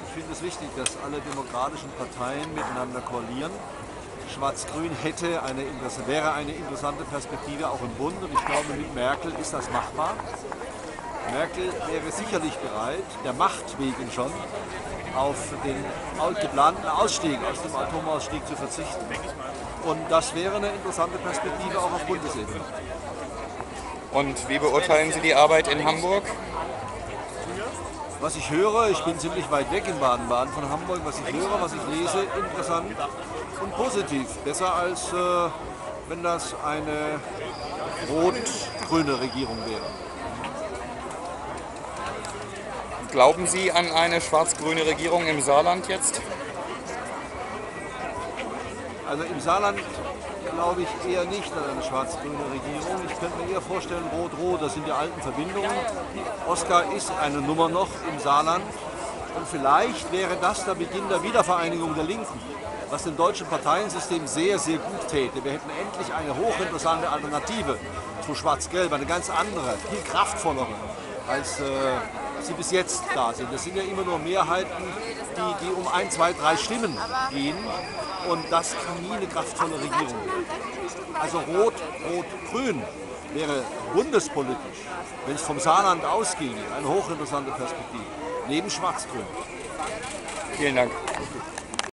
Ich finde es wichtig, dass alle demokratischen Parteien miteinander koalieren. Schwarz-Grün wäre eine interessante Perspektive auch im Bund und ich glaube, mit Merkel ist das machbar. Merkel wäre sicherlich bereit, der Macht wegen schon, auf den geplanten Ausstieg aus dem Atomausstieg zu verzichten. Und das wäre eine interessante Perspektive auch auf Bundesebene. Und wie beurteilen Sie die Arbeit in Hamburg? Was ich höre, ich bin ziemlich weit weg in Baden-Baden von Hamburg, was ich höre, was ich lese, interessant und positiv. Besser als wenn das eine rot-grüne Regierung wäre. Glauben Sie an eine schwarz-grüne Regierung im Saarland jetzt? Also im Saarland glaube ich eher nicht an eine schwarz-grüne Regierung. Ich könnte mir eher vorstellen, rot-rot, das sind die alten Verbindungen. Oskar ist eine Nummer noch im Saarland. Und vielleicht wäre das der Beginn der Wiedervereinigung der Linken, was dem deutschen Parteiensystem sehr, sehr gut täte. Wir hätten endlich eine hochinteressante Alternative zu Schwarz-Gelb, eine ganz andere, viel kraftvollere, als sie bis jetzt da sind. Das sind ja immer nur Mehrheiten, die um 1, 2, 3 Stimmen gehen. Und das kann nie eine kraftvolle Regierung werden. Also Rot-Rot-Grün wäre bundespolitisch, wenn es vom Saarland ausginge, eine hochinteressante Perspektive. Neben Schwarz-Grün. Vielen Dank.